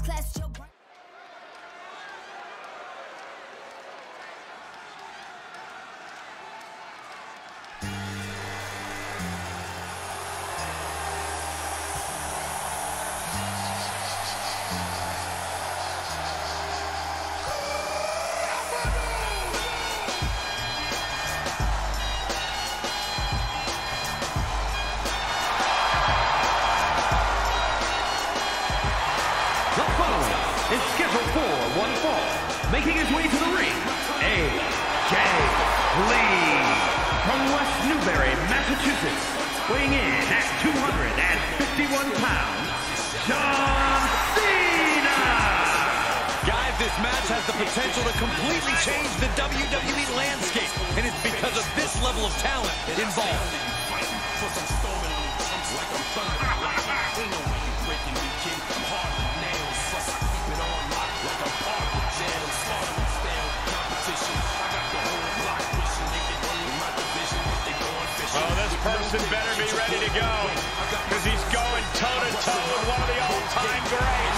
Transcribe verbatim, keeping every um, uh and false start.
class, your brain. Is scheduled for one fall, making his way to the ring, A J Lee. From West Newbury, Massachusetts, weighing in at two hundred fifty-one pounds, John Cena. Guys, this match has the potential to completely change the W W E landscape, and it's because of this level of talent involved. Oh, this person better be ready to go, because he's going toe-to-toe with one of the all-time greats.